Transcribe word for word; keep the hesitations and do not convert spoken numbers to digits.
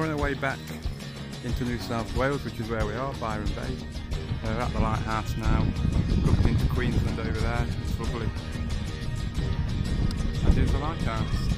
We're on our way back into New South Wales, which is where we are, Byron Bay. We're at the Lighthouse now, looking into Queensland over there. It's lovely. And here's the Lighthouse.